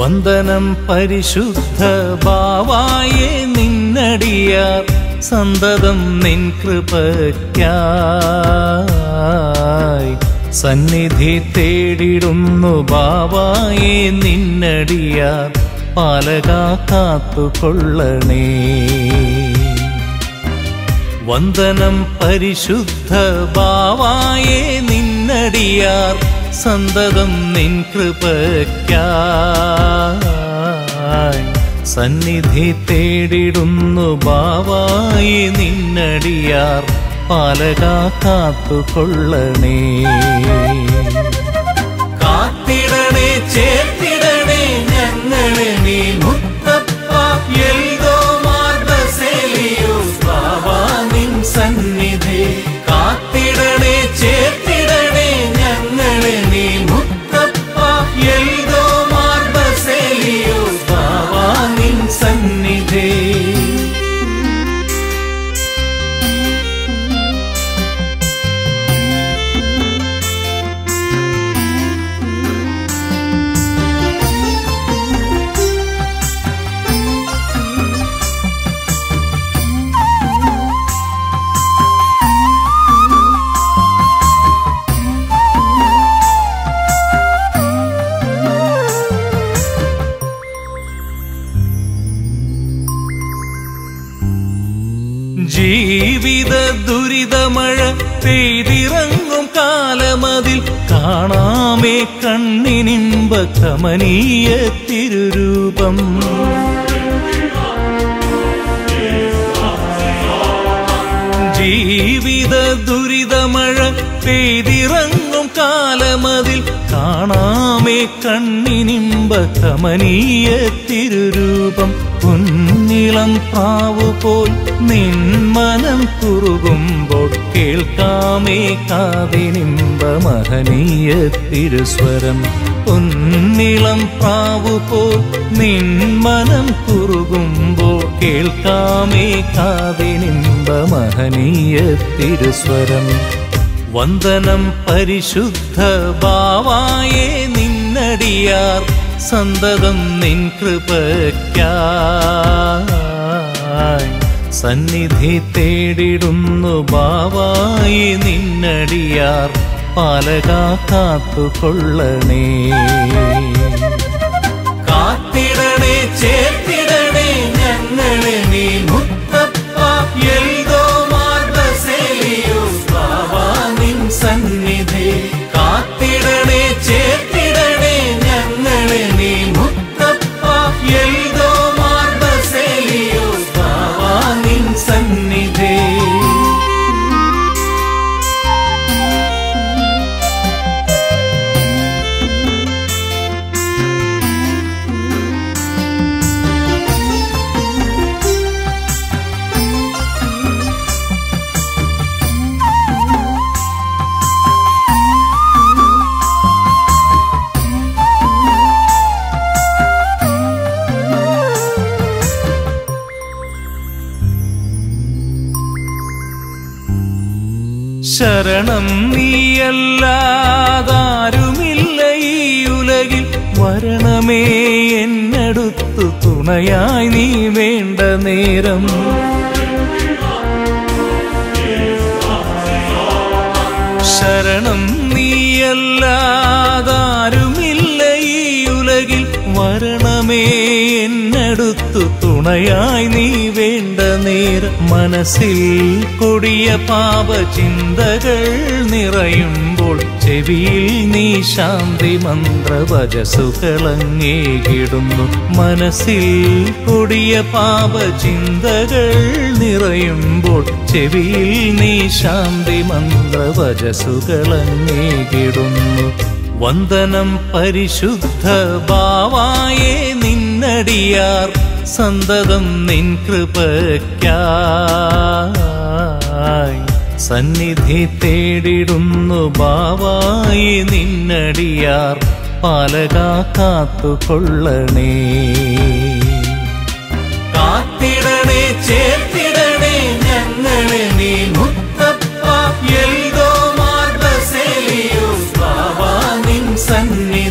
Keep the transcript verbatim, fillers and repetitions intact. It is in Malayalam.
വന്ദനം പരിശുദ്ധ ബാവായേ നിന്നടിയാർ സന്തതം നിൻ കൃപയ്ക്കായി സന്നിധി തേടിടുന്നു ബാവായേ നിന്നടിയാർ പാലക കാത്തുകൊള്ളണേ. വന്ദനം പരിശുദ്ധ ബാവായേ നിന്നടിയാർ സന്തതം നിൻ കൃപയ്ക്കായി സന്നിധി തേടിടുന്നു ബാവായേ നിന്നടിയാർ പാലക കാത്തുകൊള്ളണേ. കാത്തിടണേ ചേർത്തിടണേ ഞങ്ങളെ നീ മുത്തപ്പ എൽദോ മാർദസേലിയോസ് ബാവാ നിൻ സന്നിധി. കാത്തിടണേ ചേർത്തിടണേ ഞങ്ങളെ നീ മുത്തപ്പ എൽദോ മാർദസേലിയോസ് ബാവാ നിൻ സന്നിധി. ജീവിത ദുരിതമഴ പെയ്തിറങ്ങും കാലമതിൽ കാണാമേ കണ്ണിനിമ്പ കമനീയ തിരുരൂപം. ജീവിത ദുരിതമഴ പെയ്തിറങ്ങും കാലമതിൽ കാണാമേ കണ്ണിനിമ്പ കമനീയ തിരുരൂപം. കുഞ്ഞിളം പ്രാവുപോൽ നിന്മനം കുറുകുമ്പോൾ കേൾക്കാമേ കാതിനിമ്പ മഹനീയ തിരുസ്വരം. കുഞ്ഞിളം പ്രാവുപോൽ നിന്മനം കുറുകുമ്പോൾ കേൾക്കാമേ കാതിനിമ്പ മഹനീയ തിരുസ്വരം. വന്ദനം പരിശുദ്ധ ബാവായേ നിന്നടിയാർ സന്തതം നിൻ കൃപയ്ക്കായി സന്നിധി തേടിടുന്നു ബാവായേ നിന്നടിയാർ പാലക കാത്തുകൊള്ളണേ. കാത്തിടണേ ചേർത്തിടണേ ഞങ്ങളെ നീ മുത്തപ്പ എൽദോ മാർദസേലിയോസ് ബാവാ നിൻ സന്നിധി. കാത്തിടണേ ചേർത്തിടണേ ഞങ്ങളെ നീ മുത്തപ്പ എൽദോ മാർദസേലിയോസ് ബാവാ നിൻ സന്നിധി. ശരണം നീയല്ലാതാരുമില്ല ഈ ഉലകിൽ വരണമേ എന്നടുത്തു തുണയായി നീ വേണ്ട നേരം. ശരണം നീയല്ലാതാരുമില്ല ഈ ഉലകിൽ വരണമേ എന്നടുത്തു തുണയായി നീ വേണ്ട നേരം. മനസ്സിൽ കൊടിയ പാപചിന്തകൾ നിറയുമ്പോൾ ചെവിയിൽ നീ ശാന്തി മന്ത്രവചസുകളങ്ങേകിടുന്നു. മനസ്സിൽ കൊടിയ പാപചിന്തകൾ നിറയുമ്പോൾ ചെവിയിൽ നീ ശാന്തി മന്ത്രവചസുകളങ്ങേകിടുന്നു. വന്ദനം പരിശുദ്ധ ബാവായേ നിന്നടിയാർ സന്തതം നിൻ കൃപയ്ക്കായി സന്നിധി തേടിടുന്നു ബാവായേ നിന്നടിയാർ പാലക കാത്തുകൊള്ളണേ. കാത്തിടണേ ചേർത്തിടണേ ഞങ്ങളെ നീ മുത്തപ്പ എൽദോ മാർദസേലിയോസ് ബാവാ നിൻ സന്നിധി.